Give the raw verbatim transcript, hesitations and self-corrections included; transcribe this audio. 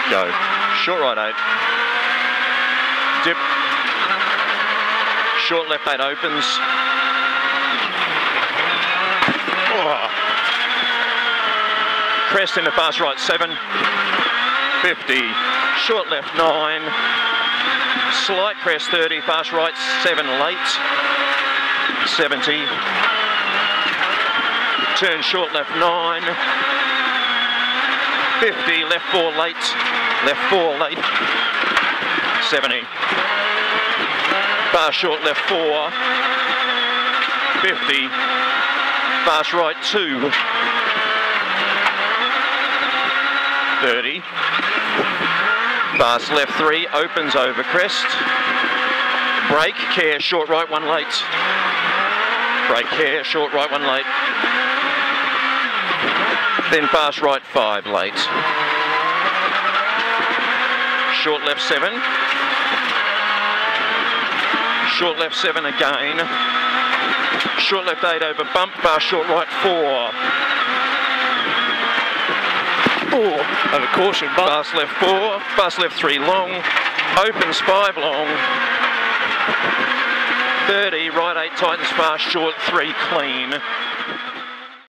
Go. Short right eight. Dip. Short left eight opens. Oh. Crest into fast right seven. fifty. Short left nine. Slight crest thirty. Fast right seven late. seventy. Turn short left nine. fifty. Left four late. Left four late. seventy. Fast short left four. fifty. Fast right two. thirty. Fast left three. Opens over crest. Brake. Care. Short right one late. Brake. Care. Short right one late. Then fast right five late. Short left seven. Short left seven again. Short left eight over bump. Fast short right four. Oh, over caution bump. Fast left four. Fast left three long. Opens five long. thirty. Right eight tightens fast short three clean.